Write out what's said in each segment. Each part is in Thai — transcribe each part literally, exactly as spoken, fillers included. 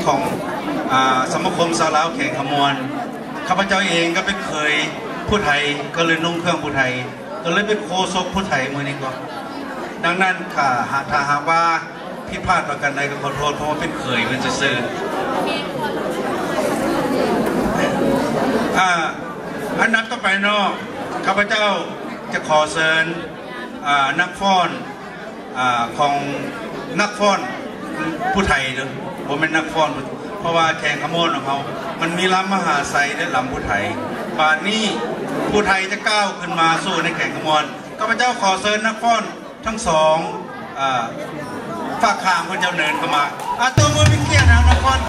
ของสมาคมชาวลาวแข่งขมวนข้าพเจ้าเองก็เป็นเคยผู้ไทยก็เลยนุ่งเครื่องผู้ไทยก็เลยเป็นโคศกผู้ไทยมือนี้ก็ดังนั้นค่ะถ้าหากว่าผิดพลาดประการใดก็ขอโทษเพราะว่าเป็นเคยเป็นซื่ออ่าอันนับต่อไปเนาะข้าพเจ้าจะขอเชิญนักฟ้อนของนักฟ้อนผู้ไทยเนอะผมเป็นนักฟ้อนเพราะว่าแข่งขโมยของเขามันมีลำมหาไซและลำผู้ไทยป่านนี้ผู้ไทยจะก้าวขึ้นมาสู้ในแข่งขโมยข้าพเจ้าขอเชิญนักฟ้อนทั้งสองฝากข้างคนเจ้าเนินเข้ามาอาตัวมือเป็นเกียรตินะนักฟ้อน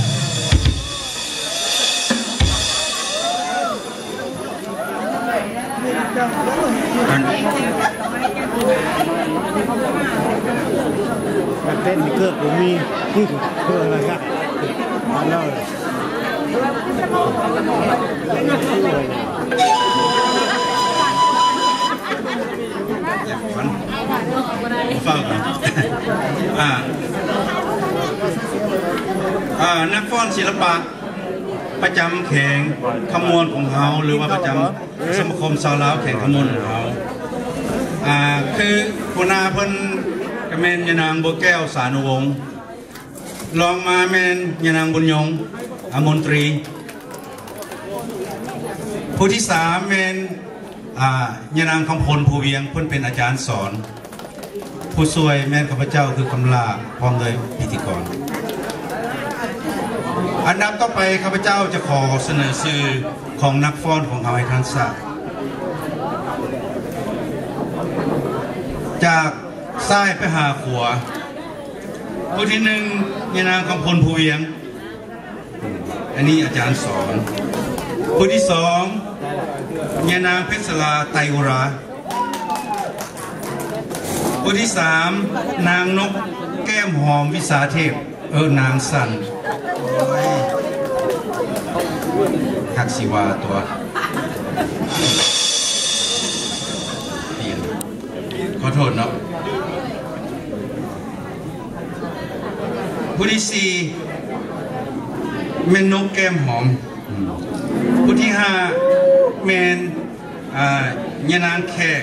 เต้นมีเกิดผมมีที่เพื่ออะไรกันมาเล่าเลยฟังฟังอ่าอ่านักฟ้อนศิลปะประจำแข่งขมวนของเขาหรือว่าประจำสมาคมชาวลาวแข่งขมวนของเขาอ่าคือหัวหน้าเพิ่นกแมนยานางบัวแก้วสานุวงศ์รองมาแมนยานางบุญยงอมนตรีผู้ที่สามแมนอ่ายานางคำพลภูเวียงเพิ่นเป็นอาจารย์สอนผู้ช่วยแมนข้าพเจ้าคือคำลาพร้อมโดยพิธีกรอันดับต่อไปข้าพเจ้าจะขอเสนอชื่อของนักฟ้อนของเขาให้ท่านทราบจากซ้ายไปหาขวาผู้ที่หนึ่งยานางคำพลภูเวียงอันนี้อาจารย์สอนผู้ที่สองยานางเพชรลาไตอุราผู้ที่สามนางนกแก้มหอมวิสาเทพเออนางสันคักศิวาตัวเปลี่ยนขอโทษเนาะผู้ที่สี่เมนนกแก้มหอมผู้ที่ห้าเมนยานางแขก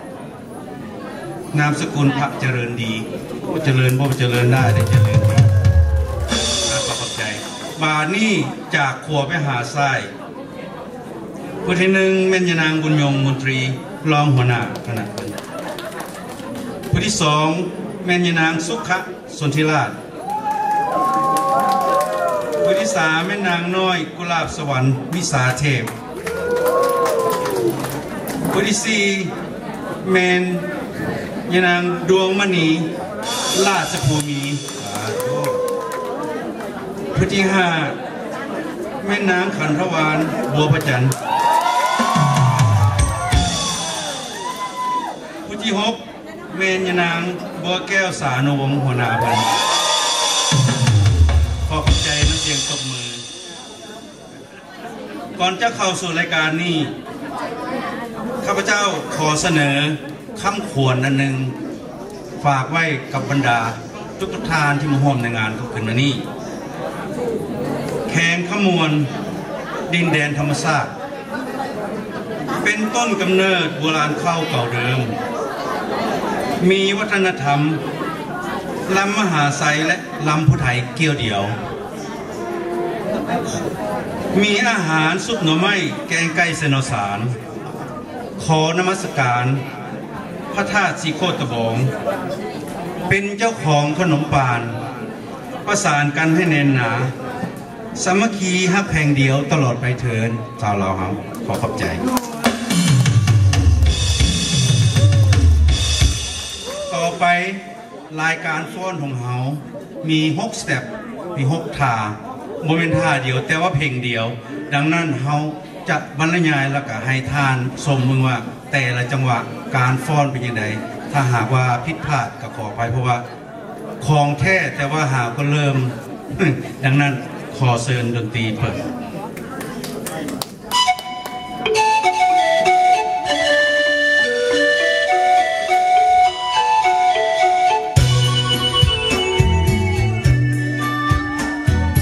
นามสกุลพระเจริญดีเจริญบ่เจริญได้ได้เจริญดีขอบใจบานี่จากขัวไปหาทรายผู้ที่หนึ่งเมนยานางบุญยงมนตรีรองหัวหน้าคณะผู้ที่สองเมนยานางสุขะสนธิราชผู้ที่สามแม่นางน้อยกุหลาบสวรรค์วิสาเทพผู้ที่สี่แมนยานางดวงมณีราชภูมิผู้ที่ห้าแม่นางขันธวานบัวพระจันทร์ผู้ที่หกแม่ยานางบัวแก้วสานุวงศ์หัวหน้าพันขอขอบใจนักเรียนตบมือก่อนจะเข้าสู่รายการนี้ข้าพเจ้าขอเสนอคำขวัญอันหนึ่งฝากไว้กับบรรดาทุกทานที่มาร่วมในงานทุกคืนนี้แข่งขมวนดินแดนธรรมชาติเป็นต้นกำเนิดโบราณเข้าเก่าเดิมมีวัฒนธรรมลำมหาไซและลำผู้ไทยเกี่ยวเดียวมีอาหารซุปหน่อไม้แกงไก่เสนอสารขอนมัสการพระธาตุสีโคตบองเป็นเจ้าของขนมปานประสานกันให้แน่นหนาสามัคคีฮักแพงเดียวตลอดไปเถินชาวลาวครับขอขอบใจต่อไปรายการฟ้อนของเขามีหกสเต็ปมีหกท่าโมเมนท่าเดียวแต่ว่าเพลงเดียวดังนั้นเขาจะบรรยายแล้วก็ให้ทานชมมึงว่าแต่ละจังหวะการฟ้อนเป็นยังไงถ้าหากว่าผิดพลาดก็ขอไปเพราะว่าของแท้แต่ว่าหาก็เริ่ม ดังนั้นขอเชิญดนตรีเปิดเ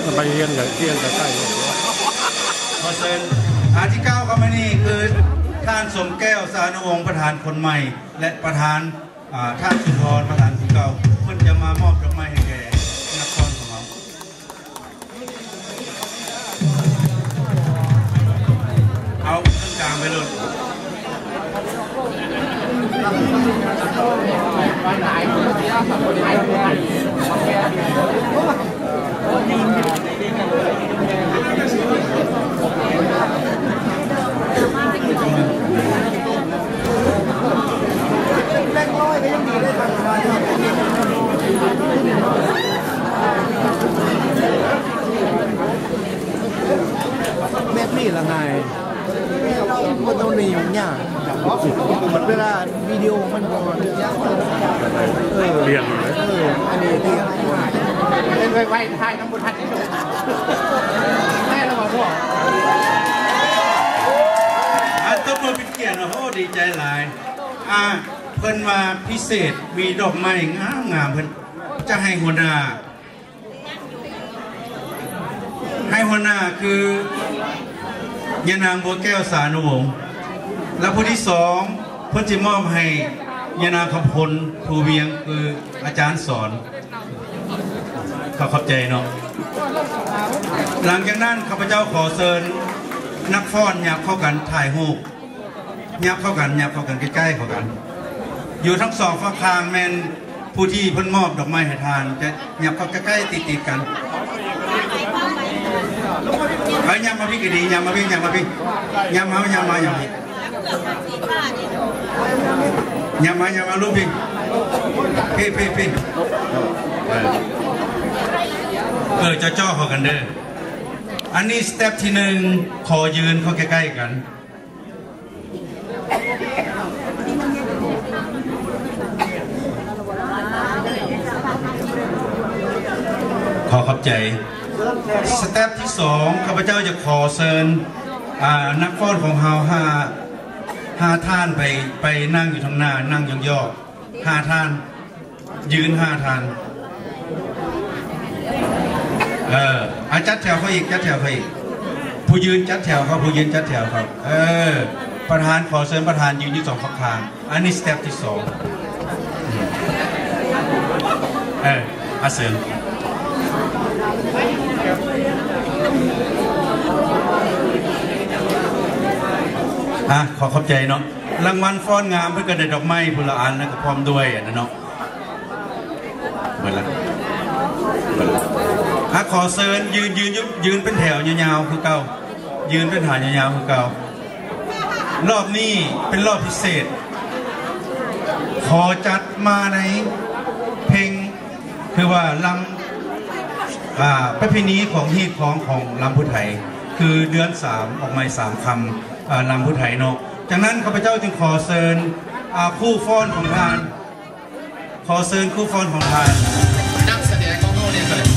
จะไปเรียนกับเรียนกับใกล้ขอเชิญอาที่เก้าเข้ามานี่คือท่านสมแก้วสานุวงศ์ประธานคนใหม่และประธานท่านสุนทรประธานคนเก่าเพิ่นจะมามอบดอกไม้ให้แก่นักครของเราเอาขึ้นกลางไปเลยแม่นี่ละไงมันต้องในอย่างเงี้ยหมดเวลาวิดีโอมันก่อนเออเรียงเอออันนี้เรียงเป็นไวไวไทยน้ำบุญทันที่สุดแม่เราบอกว่าอันต้องมาเป็นเกียรตินะโอ้ดีใจหลายอ่าเพิ่นมาพิเศษมีดอกไม้งามงามเพิ่นจะให้หัวหน้าให้หัวหน้าคือยานางบัวแก้วสานุวงศ์และผู้ที่สองเพื่อจะมอบให้ยานางคำพลภูเวียงคืออาจารย์สอนเขาขอบใจเนาะหลังจากนั้นข้าพเจ้าขอเชิญนักฟ้อนยับเข้ากันถ่ายรูปยับเข้ากันยับเข้ากันใกล้ๆเข้ากันอยู่ทั้งสองฝั่งทางแมนผู้ที่เพิ่นมอบดอกไม้ให้ทานจะยับเข้าใกล้ๆติดๆกันเฮ้ยยำมาพี่ก็ดียำมาพี่ยำมาพี่ยำมายำมายำพี่ยำมายำมาลูกพี่พี่พี่พี่เออจะจ่อเขากันเด้ออันนี้สเต็ปที่หนึ่งขอยืนเขาใกล้ๆกันขอขอบใจสเต็ปที่สองข้าพเจ้าจะขอเชิญนักฟ้อนของเฮาห้าห้าท่านไปไปนั่งอยู่ทางหน้านั่งยองๆห้าท่านยืนห้าท่านเอออาจัดแถวเขาอีกจัดแถวเขาอีกผู้ยืนจัดแถวเขาผู้ยืนจัดแถวเขาเออประธานขอเชิญประธานยืนอยู่สองฝั่งทางอันนี้สเต็ปที่สองเอออาเสริมอ่ะขอขอบใจเนาะรางวัลฟ้อนงามเพื่อกันได้ดอกไม้พลอันนะก็พร้อมด้วยนะเนาะเวลาอ่ะขอเชิญยืนยืนยืนเป็นแถวยาวๆคือเก่ายืนเป็นฐานยาวๆคือเก่ารอบนี้เป็นรอบพิเศษขอจัดมาในเพลงคือว่าลำอ่าประเพณีของฮีทของของลำพุไทยคือเดือนสามออกมาสามคำลำพุไทยเนาะจากนั้นข้าพเจ้าจึงขอเชิญคู่ฟ้อนของทานขอเชิญคู่ฟ้อนของทานนักแสดงของเขาเนี่ยเลย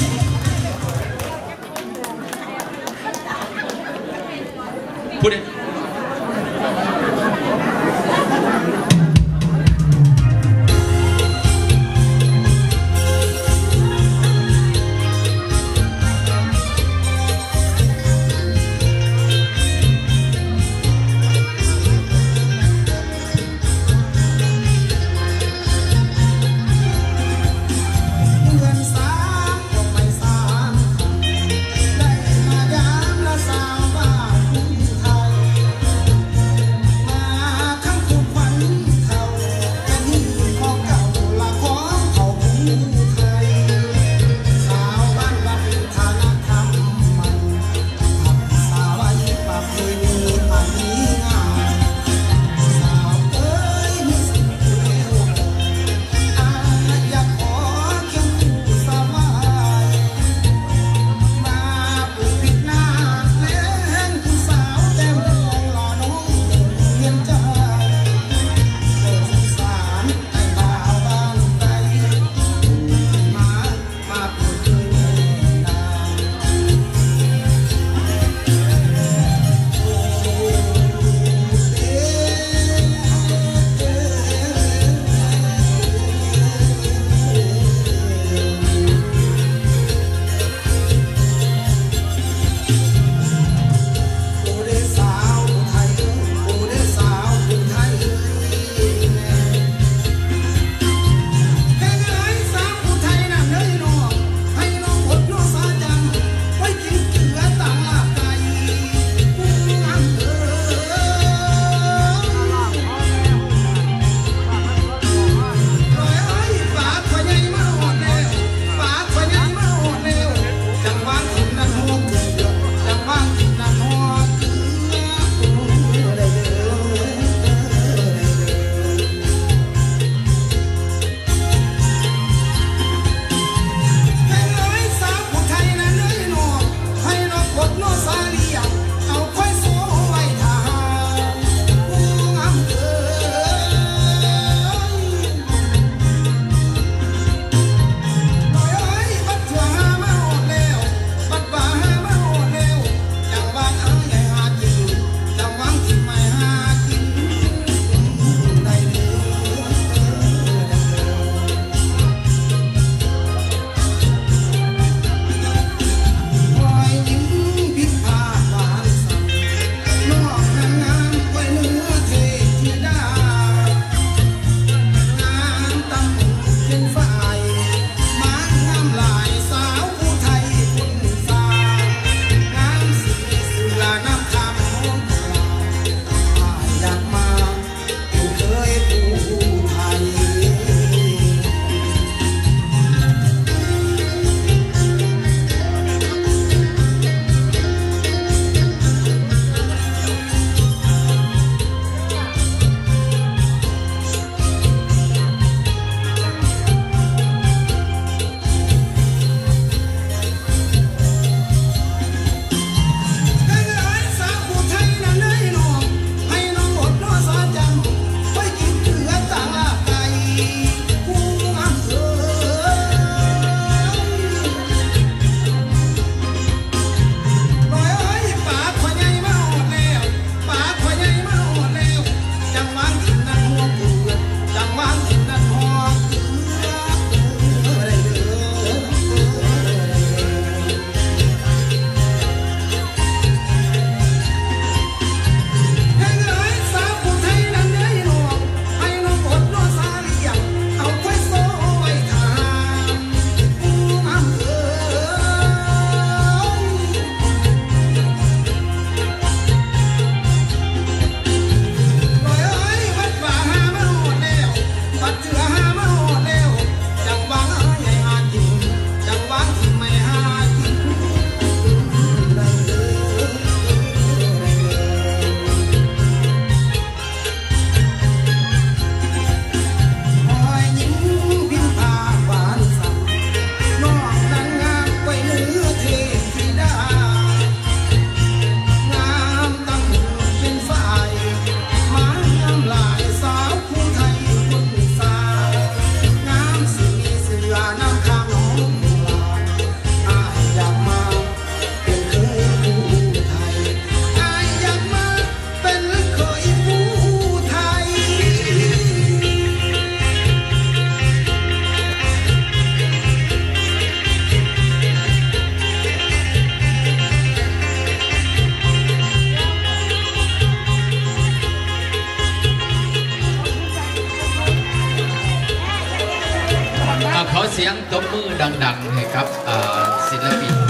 พูดดิเสียงตบมือดังๆให้กับศิลปิน